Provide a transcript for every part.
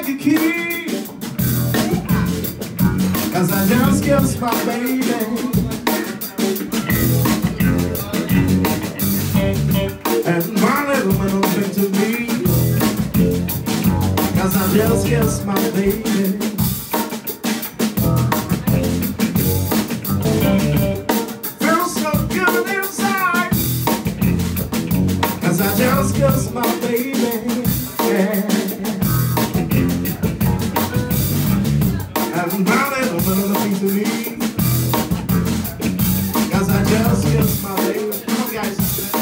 like a key, 'cause I just kissed my baby. And my little man don't think to me, 'cause I just kissed my baby. Feels so good inside, 'cause I just kissed my baby. Yeah. And my little man don't think to me, 'cause I just kissed my baby. Come on, guys.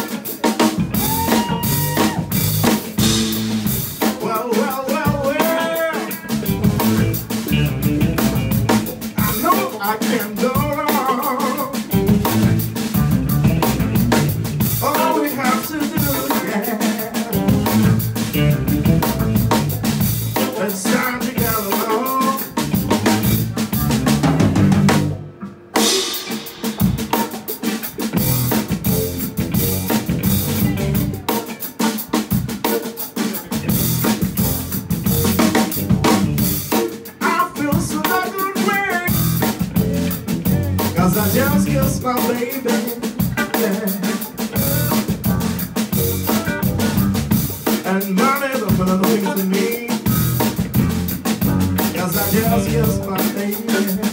Well, well, well, well, I know I can't go wrong. All we have to do, yeah, it's time to get along. I just kissed my baby, yeah. And my little man don't think to me, 'cause I just kissed my baby.